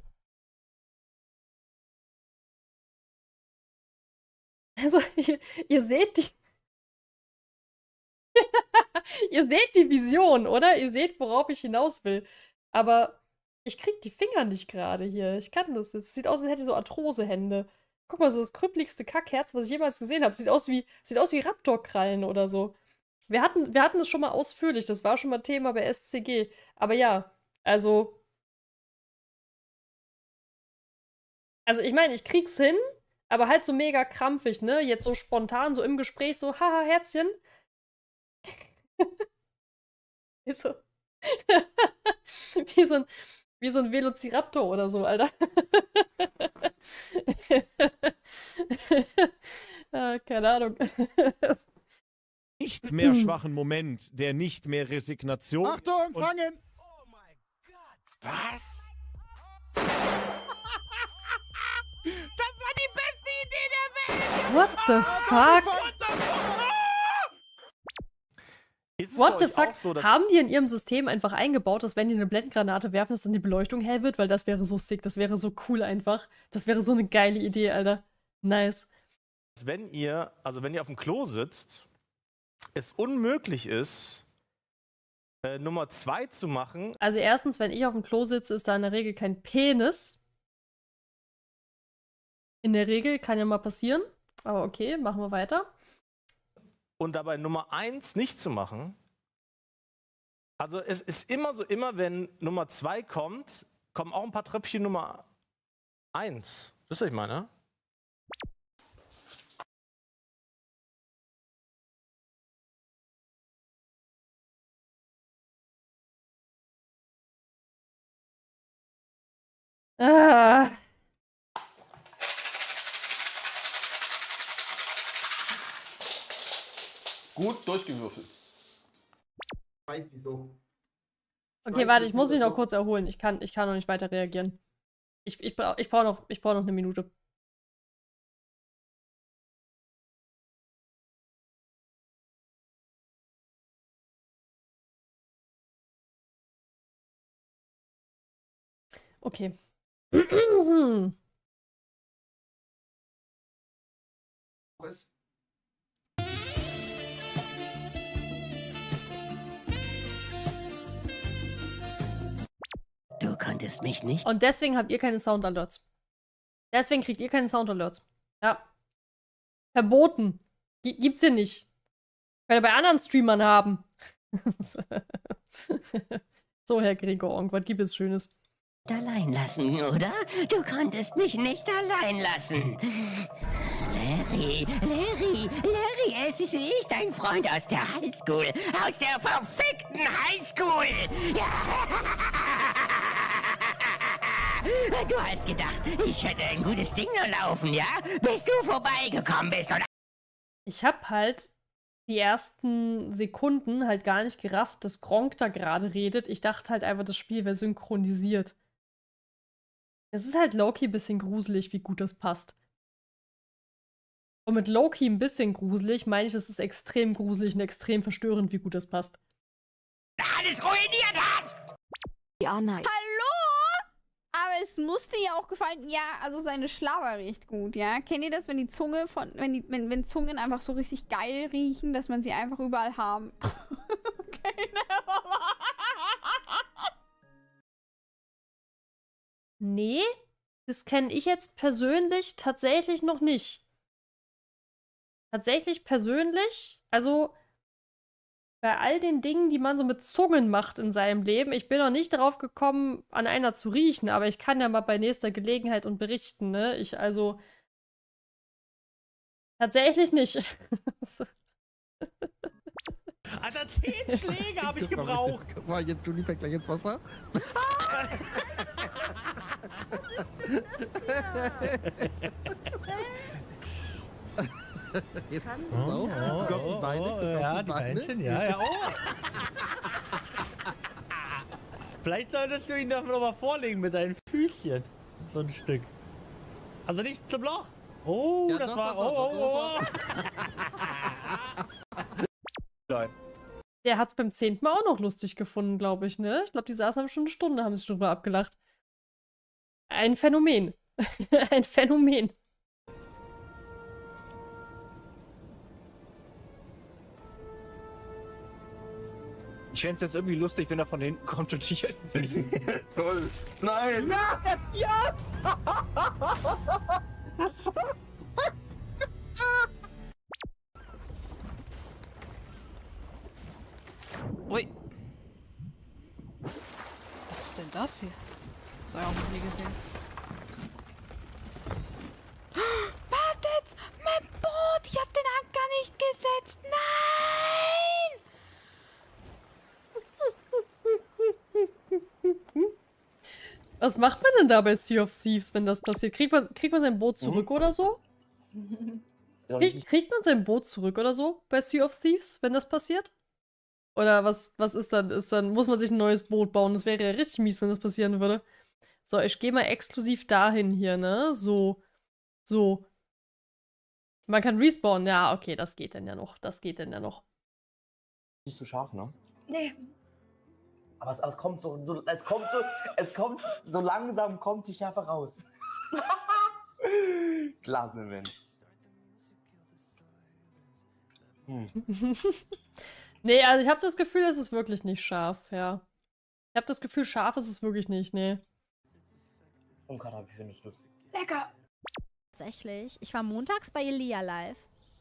Speaker 1: Also, ihr, ihr seht die. Ihr seht die Vision, oder? Ihr seht, worauf ich hinaus will. Aber ich krieg die Finger nicht gerade hier. Ich kann das. Es sieht aus, als hätte ich so Arthrosehände. Guck mal, das ist das krüppeligste Kackherz, was ich jemals gesehen habe. Sieht aus wie, sieht aus wie Raptorkrallen oder so. Wir hatten, wir hatten das schon mal ausführlich. Das war schon mal Thema bei S C G. Aber ja, also. Also, ich meine, ich krieg's hin, aber halt so mega krampfig, ne? Jetzt so spontan, so im Gespräch, so, haha, Herzchen. Wie so, wie so ein, wie so ein Velociraptor oder so, Alter. ah, keine Ahnung.
Speaker 2: Nicht mehr schwachen Moment, der nicht mehr Resignation.
Speaker 3: Achtung,
Speaker 2: und-
Speaker 3: fangen!
Speaker 14: Was?
Speaker 3: Das war die beste Idee der Welt!
Speaker 1: What the fuck?
Speaker 2: Ist es
Speaker 1: What
Speaker 2: bei
Speaker 1: the
Speaker 2: euch auch
Speaker 1: fuck?
Speaker 2: so, dass-
Speaker 1: Haben die in ihrem System einfach eingebaut, dass wenn die eine Blendgranate werfen, dass dann die Beleuchtung hell wird? Weil das wäre so sick, das wäre so cool einfach. Das wäre so eine geile Idee, Alter. Nice.
Speaker 2: Wenn ihr, also wenn ihr auf dem Klo sitzt, es unmöglich ist, äh, Nummer zwei zu machen.
Speaker 1: Also erstens, wenn ich auf dem Klo sitze, ist da in der Regel kein Penis. In der Regel, kann ja mal passieren. Aber okay, machen wir weiter.
Speaker 2: Und dabei Nummer eins nicht zu machen. Also es ist immer so, immer wenn Nummer zwei kommt, kommen auch ein paar Tröpfchen Nummer eins. Wisst ihr, was ich meine?
Speaker 1: Ah.
Speaker 9: Gut durchgewürfelt.
Speaker 3: Ich weiß wieso.
Speaker 1: Okay, warte, ich muss mich noch kurz erholen. Ich kann, ich kann noch nicht weiter reagieren. Ich, ich, brauche ich brauch noch, ich brauch noch eine Minute. Okay.
Speaker 3: Was?
Speaker 13: Du konntest mich nicht.
Speaker 1: Und deswegen habt ihr keine Sound-Alerts. Deswegen kriegt ihr keine Sound-Alerts. Ja. Verboten. G gibt's hier nicht. Könnt ihr bei anderen Streamern haben. So, Herr Gregor, was gibt es Schönes?
Speaker 13: Allein lassen, oder? Du konntest mich nicht allein lassen. Larry, Larry, Larry, es ist ich, dein Freund aus der Highschool. Aus der verfickten Highschool. Ja. Du hast gedacht, ich hätte ein gutes Ding nur laufen, ja? Bis du vorbeigekommen bist und...
Speaker 1: Ich hab halt die ersten Sekunden halt gar nicht gerafft, dass Gronkh da gerade redet. Ich dachte halt einfach, das Spiel wäre synchronisiert. Es ist halt Low-Key ein bisschen gruselig, wie gut das passt. Und mit Low-Key ein bisschen gruselig meine ich, es ist extrem gruselig und extrem verstörend, wie gut das passt.
Speaker 13: Alles ruiniert hat!
Speaker 15: Ja, nice.
Speaker 6: Hallo? Aber es musste ihr auch gefallen. Ja, also seine Schlauer riecht gut, ja. Kennt ihr das, wenn die Zunge von, wenn die, wenn, wenn Zungen einfach so richtig geil riechen, dass man sie einfach überall haben? Okay,
Speaker 1: Nee, das kenne ich jetzt persönlich tatsächlich noch nicht. Tatsächlich persönlich, also bei all den Dingen, die man so mit Zungen macht in seinem Leben, ich bin noch nicht darauf gekommen, an einer zu riechen, aber ich kann ja mal bei nächster Gelegenheit und berichten, ne? Ich also tatsächlich nicht.
Speaker 2: Alter, zehn Schläge habe ich gebraucht.
Speaker 12: Guck mal, jetzt Julie fällt gleich ins Wasser. Jetzt
Speaker 2: oh, oh, oh,
Speaker 12: Guck die Beine, guck
Speaker 2: oh, ja,
Speaker 12: die,
Speaker 2: die
Speaker 12: Beine.
Speaker 2: Beinchen, ja, ja. Oh. Vielleicht solltest du ihn doch noch mal vorlegen mit deinen Füßchen. So ein Stück. Also nicht zum Loch. Oh,
Speaker 12: ja,
Speaker 2: das
Speaker 12: doch,
Speaker 2: war.
Speaker 12: doch,
Speaker 2: Oh,
Speaker 12: doch,
Speaker 2: oh, oh.
Speaker 1: Der hat's beim zehnten Mal auch noch lustig gefunden, glaube ich, ne? Ich glaube, die saßen aber schon eine Stunde, haben sich drüber abgelacht. Ein Phänomen. Ein Phänomen.
Speaker 17: Ich fände es jetzt irgendwie lustig, wenn er von hinten kommt und dich essen.
Speaker 14: Toll. Nein.
Speaker 17: Ja! Ja!
Speaker 8: Ui. Was ist denn das hier? Das habe ich auch noch nie gesehen.
Speaker 6: Wartet! Mein Boot! Ich hab den Anker nicht gesetzt! Nein!
Speaker 1: Was macht man denn da bei Sea of Thieves, wenn das passiert? Kriegt man, kriegt man sein Boot zurück mhm. oder so? Krieg, kriegt man sein Boot zurück oder so bei Sea of Thieves, wenn das passiert? Oder was, was ist dann? Ist dann? Muss man sich ein neues Boot bauen? Das wäre ja richtig mies, wenn das passieren würde. So, ich gehe mal exklusiv dahin hier, ne? So. So. Man kann respawnen. Ja, okay, das geht denn ja noch. Das geht denn ja noch.
Speaker 20: Nicht so scharf, ne?
Speaker 6: Nee.
Speaker 20: Aber es, aber es kommt so, so, es kommt so, es kommt so langsam kommt die Schärfe raus. Klasse, Mensch.
Speaker 1: Hm. Nee, also ich habe das Gefühl, es ist wirklich nicht scharf, ja. Ich habe das Gefühl, scharf ist es wirklich nicht, nee.
Speaker 20: Und Kater, wie findest du es?
Speaker 6: Lecker.
Speaker 7: Tatsächlich. Ich war montags bei Elia live.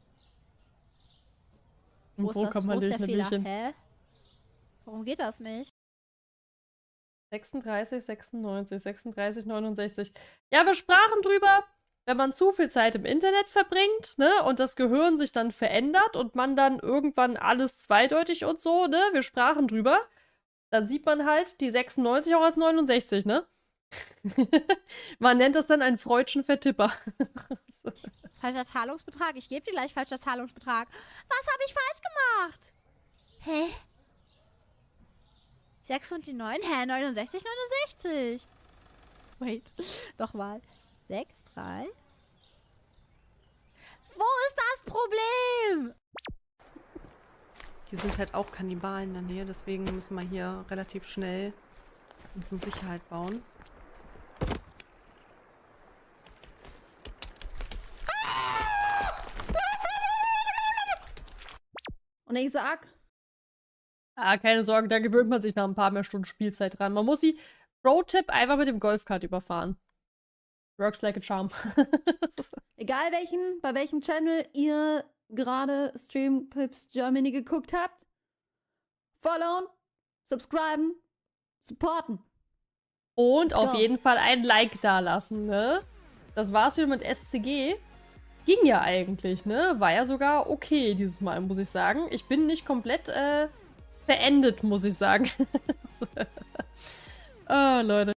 Speaker 1: Und
Speaker 7: wo ist,
Speaker 1: wo
Speaker 7: das,
Speaker 1: kann
Speaker 7: wo
Speaker 1: man
Speaker 7: ist der
Speaker 1: dich
Speaker 7: Fehler? Hä? Warum geht das nicht?
Speaker 1: sechsunddreißig, sechsundneunzig, sechsunddreißig, neunundsechzig. Ja, wir sprachen drüber, wenn man zu viel Zeit im Internet verbringt, ne, und das Gehirn sich dann verändert und man dann irgendwann alles zweideutig und so, ne, wir sprachen drüber, dann sieht man halt die sechsundneunzig auch als neunundsechzig, ne? Man nennt das dann einen freudschen Vertipper.
Speaker 7: Falscher Zahlungsbetrag. Ich gebe dir gleich falscher Zahlungsbetrag. Was habe ich falsch gemacht? Hä? sechs und die neun? Hä? neunundsechzig, neunundsechzig. Wait. Doch mal. sechs, drei. Wo ist das Problem?
Speaker 21: Hier sind halt auch Kannibalen in der Nähe, deswegen müssen wir hier relativ schnell uns in Sicherheit bauen.
Speaker 15: Und ich sag...
Speaker 1: Ah, keine Sorge, da gewöhnt man sich nach ein paar mehr Stunden Spielzeit dran. Man muss sie, Pro-Tipp, einfach mit dem Golfkart überfahren. Works like a charm.
Speaker 15: Egal welchen, bei welchem Channel ihr gerade Stream Clips Germany geguckt habt, followen, subscriben, supporten.
Speaker 1: Und auf jeden Fall ein Like dalassen, ne? Das war's wieder mit S C G. Ging ja eigentlich, ne? War ja sogar okay dieses Mal, muss ich sagen. Ich bin nicht komplett äh, beendet, muss ich sagen. Ah, Leute.